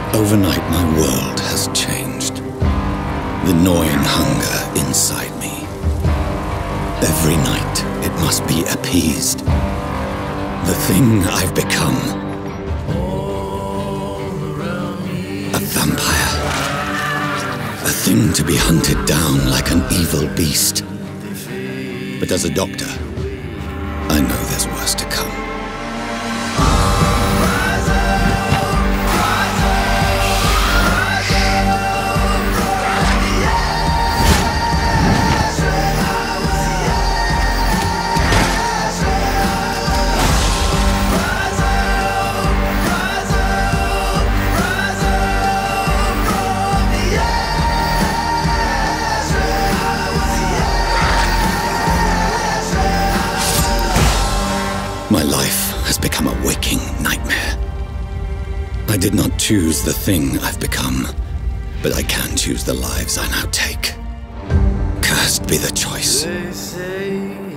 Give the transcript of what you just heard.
Overnight, my world has changed. The gnawing hunger inside me. Every night, it must be appeased. The thing I've become. A vampire. A thing to be hunted down like an evil beast. But as a doctor, I know there's worse to come. My life has become a waking nightmare. I did not choose the thing I've become, but I can choose the lives I now take. Cursed be the choice.